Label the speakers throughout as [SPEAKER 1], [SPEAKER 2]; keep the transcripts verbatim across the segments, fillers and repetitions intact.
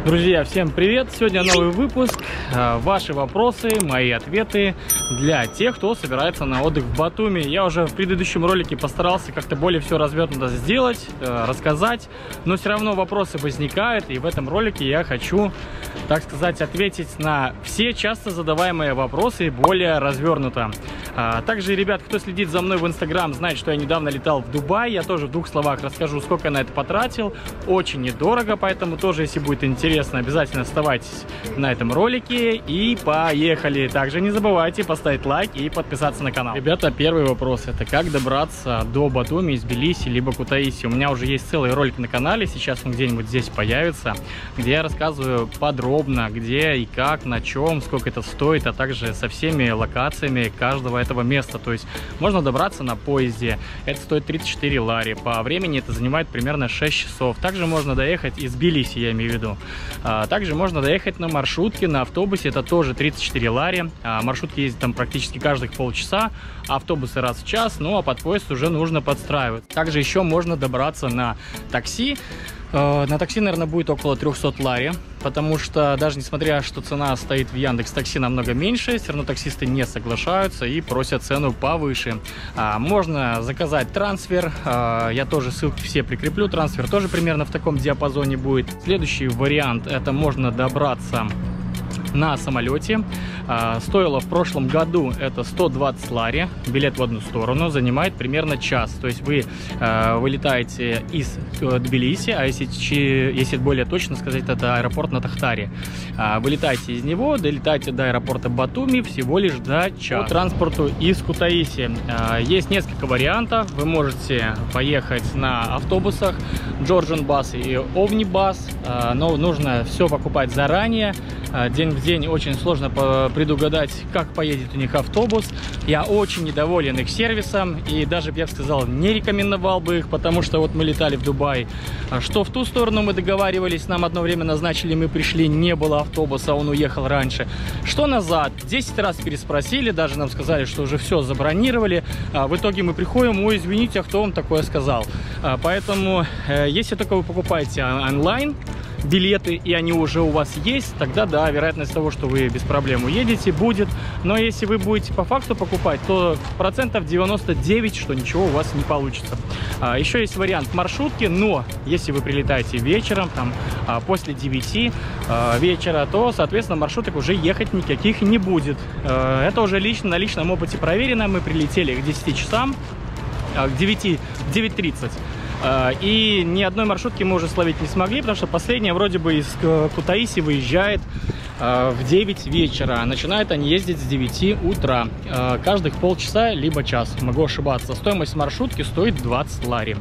[SPEAKER 1] Друзья, всем привет! Сегодня новый выпуск. Ваши вопросы, мои ответы для тех, кто собирается на отдых в Батуми. Я уже в предыдущем ролике постарался как-то более все развернуто сделать, рассказать, но все равно вопросы возникают, и в этом ролике я хочу, так сказать, ответить на все часто задаваемые вопросы более развернуто. Также, ребят, кто следит за мной в Инстаграм, знает, что я недавно летал в Дубай. Я тоже в двух словах расскажу, сколько я на это потратил. Очень недорого, поэтому тоже, если будет интересно, обязательно оставайтесь на этом ролике и поехали. Также не забывайте поставить лайк и подписаться на канал. Ребята, первый вопрос — это как добраться до Батуми из Тбилиси либо Кутаиси. У меня уже есть целый ролик на канале, сейчас он где-нибудь здесь появится, где я рассказываю подробно, где и как, на чем, сколько это стоит, а также со всеми локациями каждого этого места. То есть можно добраться на поезде, это стоит тридцать четыре лари, по времени это занимает примерно шесть часов. Также можно доехать из Тбилиси, я имею в виду. А, также можно доехать на маршрутке, на автобусе, это тоже тридцать четыре лари. А, маршрутки ездят там практически каждых полчаса, автобусы раз в час, ну а под поезд уже нужно подстраивать. Также еще можно добраться на такси. На такси, наверное, будет около трёхсот лари, потому что даже несмотря, что цена стоит в Яндекс.Такси намного меньше, все равно таксисты не соглашаются и просят цену повыше. Можно заказать трансфер, я тоже ссылки все прикреплю, трансфер тоже примерно в таком диапазоне будет. Следующий вариант — это можно добраться на самолете. А, стоило в прошлом году это сто двадцать лари, билет в одну сторону, занимает примерно час. То есть вы а, вылетаете из Тбилиси, а если, если более точно сказать, это аэропорт на Тахтаре. А, вылетаете из него, долетаете до аэропорта Батуми всего лишь до часа. По транспорту из Кутаиси а, есть несколько вариантов. Вы можете поехать на автобусах Georgian Bus и Omnibus, а, но нужно все покупать заранее. День в день очень сложно предугадать, как поедет у них автобус. Я очень недоволен их сервисом и даже, я бы сказал, не рекомендовал бы их, потому что вот мы летали в Дубай. Что в ту сторону мы договаривались, нам одно время назначили, мы пришли, не было автобуса, он уехал раньше. Что назад, десять раз переспросили, даже нам сказали, что уже все забронировали. В итоге мы приходим: ой, извините, а кто вам такое сказал? Поэтому, если только вы покупаете онлайн билеты, и они уже у вас есть, тогда да, вероятность того, что вы без проблем уедете, будет. Но если вы будете по факту покупать, то процентов девяносто девять, что ничего у вас не получится. А, еще есть вариант маршрутки, но если вы прилетаете вечером, там, а, после девяти а, вечера, то, соответственно, маршруток уже ехать никаких не будет. А, это уже лично на личном опыте проверено. Мы прилетели к десяти часам, а, к девяти, в девять тридцать. И ни одной маршрутки мы уже словить не смогли, потому что последняя вроде бы из Кутаиси выезжает в девять вечера. Начинают они ездить с девяти утра. Каждых полчаса либо час. Могу ошибаться. Стоимость маршрутки стоит двадцать лари.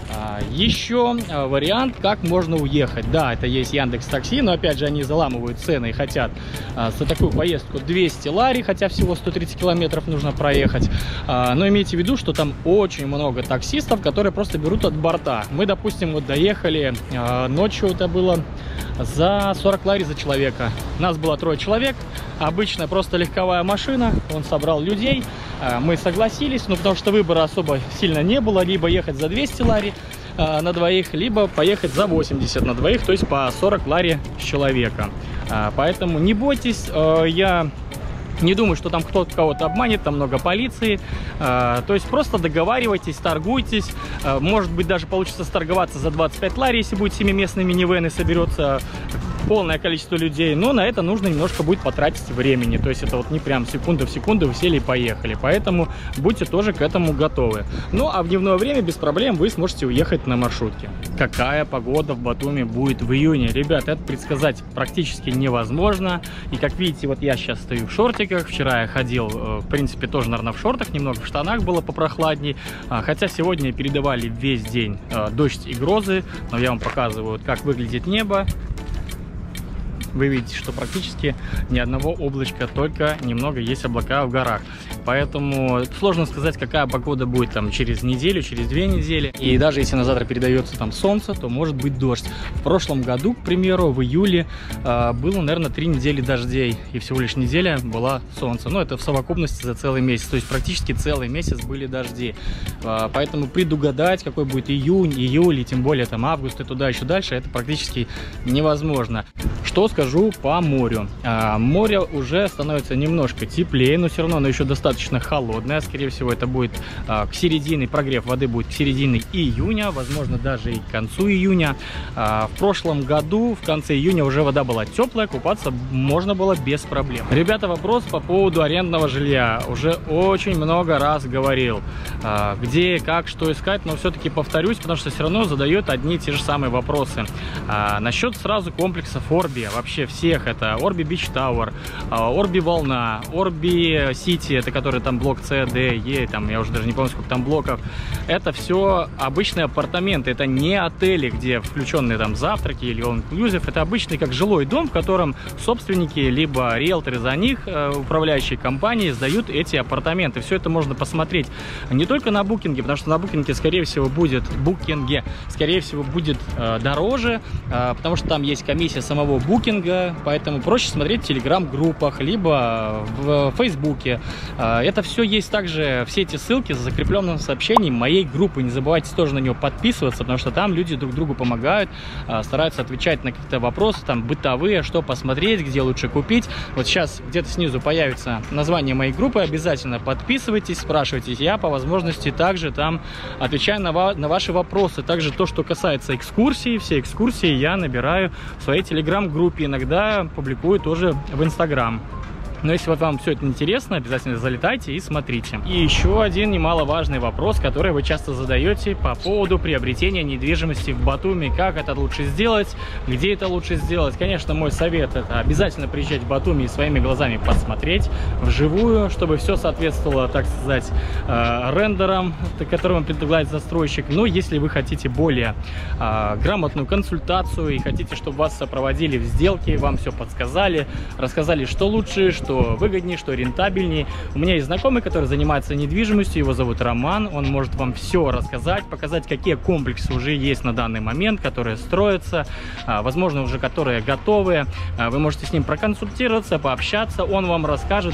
[SPEAKER 1] Еще вариант, как можно уехать. Да, это есть Яндекс.Такси, но опять же они заламывают цены и хотят за такую поездку двести лари, хотя всего сто тридцать километров нужно проехать. Но имейте в виду, что там очень много таксистов, которые просто берут от борта. Мы, допустим, вот доехали ночью, это было за сорок лари за человека. Нас было трое человек, обычная просто легковая машина, он собрал людей, мы согласились, но потому что выбора особо сильно не было, либо ехать за двести лари на двоих, либо поехать за восемьдесят на двоих, то есть по сорок лари с человека. Поэтому не бойтесь, я не думаю, что там кто-то кого-то обманет, там много полиции. То есть просто договаривайтесь, торгуйтесь. Может быть, даже получится сторговаться за двадцать пять лари, если будет семиместный минивэн и соберется полное количество людей, но на это нужно немножко будет потратить времени, то есть это вот не прям секунда в секунду вы сели и поехали, поэтому будьте тоже к этому готовы. Ну а в дневное время без проблем вы сможете уехать на маршрутке. Какая погода в Батуми будет в июне? Ребят, это предсказать практически невозможно, и как видите, вот я сейчас стою в шортиках, вчера я ходил, в принципе, тоже, наверное, в шортах, немного в штанах было попрохладней, хотя сегодня передавали весь день дождь и грозы, но я вам показываю, как выглядит небо. вы видите, что практически ни одного облачка, только немного есть облака в горах. Поэтому сложно сказать, какая погода будет там через неделю, через две недели. И даже если на завтра передается там солнце, то может быть дождь. В прошлом году, к примеру, в июле э, было, наверное, три недели дождей, и всего лишь неделя была солнце. Но это в совокупности за целый месяц, то есть практически целый месяц были дожди. Э, поэтому предугадать, какой будет июнь, июль и тем более там август и туда еще дальше, это практически невозможно. Что скажу по морю? Э, море уже становится немножко теплее, но все равно оно еще достаточно холодное. Скорее всего, это будет э, к середине, прогрев воды будет к середине июня, возможно, даже и к концу июня. Э, в прошлом году, в конце июня, уже вода была теплая, купаться можно было без проблем. Ребята, вопрос по поводу арендного жилья. Уже очень много раз говорил, э, где, как, что искать, но все-таки повторюсь, потому что все равно задают одни и те же самые вопросы. Э, насчет сразу комплексов Орби, вообще всех, это Орби Бич Тауэр, Орби Волна, Орби Сити, это который там блок С, Д, Е, там я уже даже не помню, сколько там блоков. Это все обычные апартаменты, это не отели, где включенные там завтраки или all-inclusive, это обычный как жилой дом, в котором собственники, либо риэлторы за них, управляющие компании, сдают эти апартаменты. Все это можно посмотреть не только на букинге, потому что на букинге, скорее всего, будет букинге, скорее всего, будет э, дороже, э, потому что там есть комиссия самого букинга, поэтому проще смотреть в телеграм-группах, либо в фейсбуке. Это все есть также, все эти ссылки за закрепленным сообщением моей группы. Не забывайте тоже на него подписываться, потому что там люди друг другу помогают, стараются отвечать на какие-то вопросы, там бытовые, что посмотреть, где лучше купить. Вот сейчас где-то снизу появится название моей группы, обязательно подписывайтесь, спрашивайте. Я по возможности также там отвечаю на, ва на ваши вопросы. Также то, что касается экскурсий, все экскурсии я набираю в своей телеграм-группе, иногда публикую тоже в инстаграм. Но если вот вам все это интересно, обязательно залетайте и смотрите. И еще один немаловажный вопрос, который вы часто задаете по поводу приобретения недвижимости в Батуми. Как это лучше сделать, где это лучше сделать. Конечно, мой совет — это обязательно приезжать в Батуми и своими глазами посмотреть вживую, чтобы все соответствовало, так сказать, рендерам, которым предлагает застройщик. Но если вы хотите более грамотную консультацию и хотите, чтобы вас сопроводили в сделке, вам все подсказали, рассказали, что лучше, что что выгоднее, что рентабельнее. У меня есть знакомый, который занимается недвижимостью, его зовут Роман, он может вам все рассказать, показать, какие комплексы уже есть на данный момент, которые строятся, возможно, уже которые готовы. Вы можете с ним проконсультироваться, пообщаться, он вам расскажет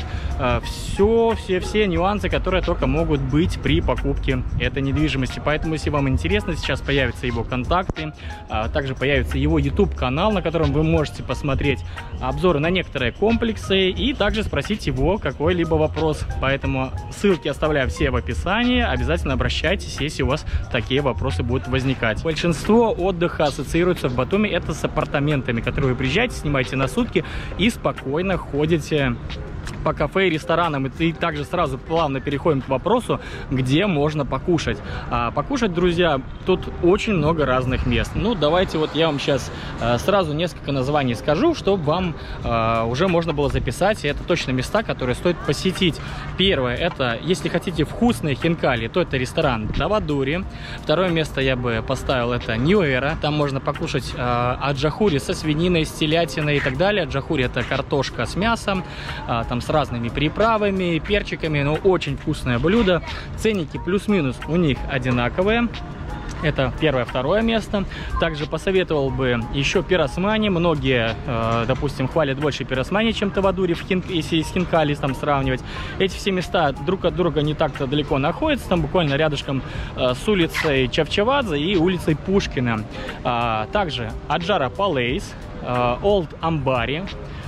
[SPEAKER 1] все, все, все нюансы, которые только могут быть при покупке этой недвижимости. Поэтому, если вам интересно, сейчас появятся его контакты, также появится его YouTube-канал, на котором вы можете посмотреть обзоры на некоторые комплексы и также также спросить его какой-либо вопрос. Поэтому ссылки оставляю все в описании. Обязательно обращайтесь, если у вас такие вопросы будут возникать. Большинство отдыха ассоциируется в Батуми это с апартаментами, которые вы приезжаете, снимаете на сутки и спокойно ходите по кафе и ресторанам. И также сразу плавно переходим к вопросу, где можно покушать. А покушать, друзья, тут очень много разных мест. Ну, давайте вот я вам сейчас а, сразу несколько названий скажу, чтобы вам а, уже можно было записать. И это точно места, которые стоит посетить. Первое, это, если хотите вкусные хинкали, то это ресторан Давадури. Второе место я бы поставил, это Нью-Эра. Там можно покушать а, аджахури со свининой, с телятиной и так далее. Аджахури — это картошка с мясом, а, там с разными приправами, перчиками, но очень вкусное блюдо. Ценники плюс-минус у них одинаковые. Это первое, второе место. Также посоветовал бы еще пиросмани. Многие, э, допустим, хвалят больше пиросмани, чем Давадури, в хин... если с хинкали там сравнивать. Эти все места друг от друга не так-то далеко находятся. Там буквально рядышком э, с улицей Чавчавадзе и улицей Пушкина. А, также Аджара Палейс, э, Олд Амбари.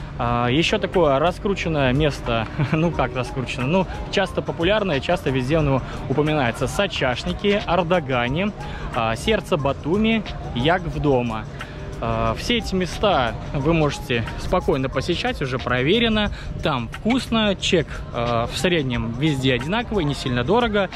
[SPEAKER 1] А, еще такое раскрученное место, ну как раскручено, ну часто популярное, часто везде оно упоминается. Сачашники, Ардагани, а, Сердце Батуми, Ягвдома. Все эти места вы можете спокойно посещать, уже проверено. Там вкусно, чек в среднем везде одинаковый, не сильно дорого.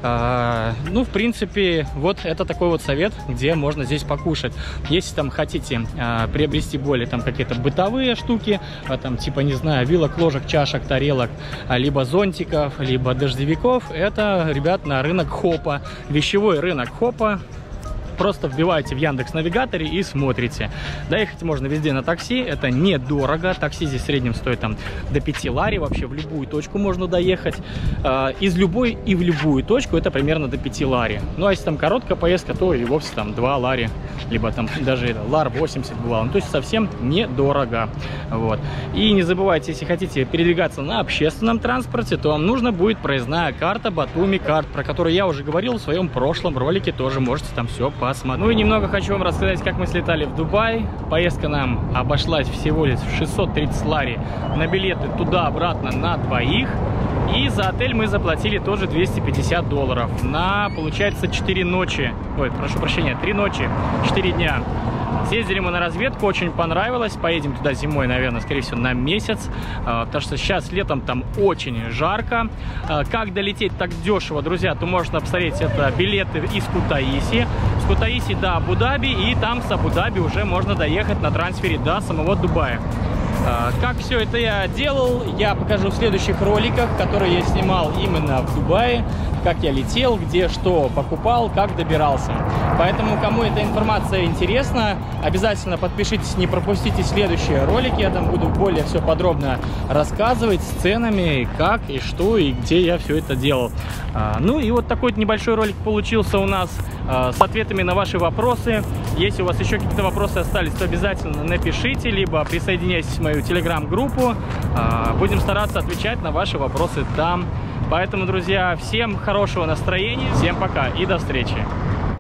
[SPEAKER 1] Ну, в принципе, вот это такой вот совет, где можно здесь покушать. Если там хотите приобрести более там какие-то бытовые штуки, там типа, не знаю, вилок, ложек, чашек, тарелок, либо зонтиков, либо дождевиков, это, ребят, на рынок Хопа. Вещевой рынок Хопа. Просто вбиваете в Яндекс.Навигаторе и смотрите. Доехать можно везде на такси, это недорого. Такси здесь в среднем стоит там до пяти лари, вообще в любую точку можно доехать. Из любой и в любую точку это примерно до пяти лари. Ну а если там короткая поездка, то и вовсе там два лари, либо там даже лар восемьдесят бывало. Ну, то есть совсем недорого. Вот. И не забывайте, если хотите передвигаться на общественном транспорте, то вам нужно будет проездная карта Батуми Карт, про которую я уже говорил в своем прошлом ролике, тоже можете там все посмотреть. Ну и немного хочу вам рассказать, как мы слетали в Дубай. Поездка нам обошлась всего лишь в шестьсот тридцать лари на билеты туда-обратно на двоих. И за отель мы заплатили тоже двести пятьдесят долларов на, получается, четыре ночи. Ой, прошу прощения, три ночи, четыре дня. Съездили мы на разведку, очень понравилось. Поедем туда зимой, наверное, скорее всего, на месяц. Потому что сейчас летом там очень жарко. Как долететь так дешево, друзья, то можно посмотреть это билеты из Кутаиси. С Кутаиси до Абу-Даби, и там с Абу-Даби уже можно доехать на трансфере до самого Дубая. Как все это я делал, я покажу в следующих роликах, которые я снимал именно в Дубае. Как я летел, где что покупал, как добирался. Поэтому, кому эта информация интересна, обязательно подпишитесь, не пропустите следующие ролики. Я там буду более все подробно рассказывать с ценами, как и что и где я все это делал. Ну и вот такой небольшой ролик получился у нас с ответами на ваши вопросы. Если у вас еще какие-то вопросы остались, то обязательно напишите, либо присоединяйтесь в мою телеграм-группу. Будем стараться отвечать на ваши вопросы там. Поэтому, друзья, всем хорошего настроения, всем пока и до встречи.